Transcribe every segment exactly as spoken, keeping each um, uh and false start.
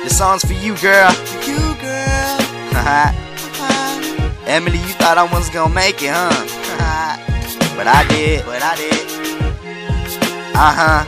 This song's for you, girl. For you, girl. Emily, you thought I wasn't gonna make it, huh? But I did. But I did. Uh-huh.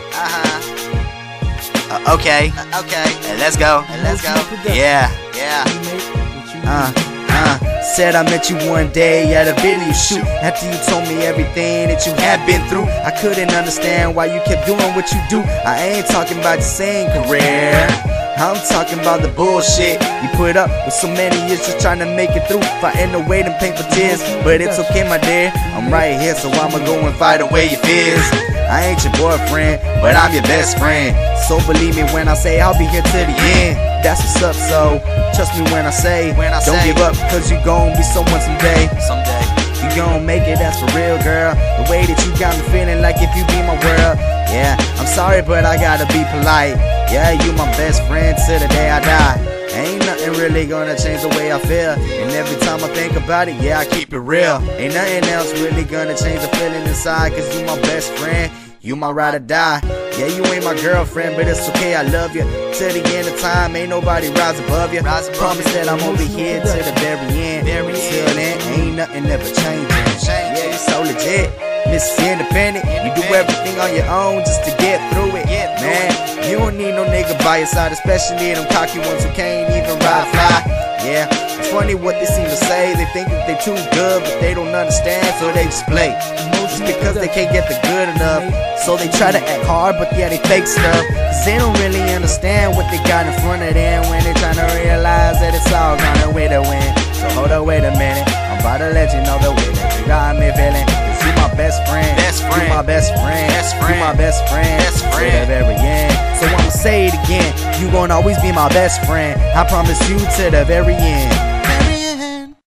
Uh-huh. Uh, okay. Uh, okay. And let's go. And let's go. Yeah. Yeah. Uh, uh. Said I met you one day at a video shoot. After you told me everything that you had been through, I couldn't understand why you kept doing what you do. I ain't talking about your singing career, I'm talking about the bullshit you put up with so many years just trying to make it through, fighting away them painful tears. But it's okay, my dear, I'm right here, so I'ma go and fight away your fears. I ain't your boyfriend, but I'm your best friend. So believe me when I say I'll be here till the end. That's what's up, so trust me when I say, when I don't say, give up, cause you gon' be someone someday. Someday. You gon' make it, that's for real, girl. The way that you got me feeling like if you be my world. Yeah, I'm sorry, but I gotta be polite. Yeah, you my best friend till the day I die. Ain't nothing really gonna change the way I feel. And every time I think about it, yeah, I keep it real. Ain't nothing else really gonna change the feeling inside, cause you my best friend, you my ride or die. Yeah, you ain't my girlfriend, but it's okay, I love you. Till the end of time, ain't nobody rise above you. Rise above Promise that I'm over here till the very end. Very Till then, ain't nothing ever changing. Yeah, you so legit, Miss Independent. You do everything on your own just to get through it. Man, you don't need no nigga by your side, especially them cocky ones who can't even ride fly. Yeah, it's funny what they seem to say. They think that they too good, but they don't understand, so they just play. Just because they can't get the good enough, so they try to act hard, but yeah, they fake stuff. Cause they don't really understand what they got in front of them when they trying to realize that it's all gonna way to win. So hold up, wait a minute, I'm about to let you know the way that you got me feeling. Cause you my best friend, Best friend. you my best friend, Best friend. you my best friend, Best friend. to the very end. So I'ma say it again, you gon' always be my best friend. I promise you to the very end.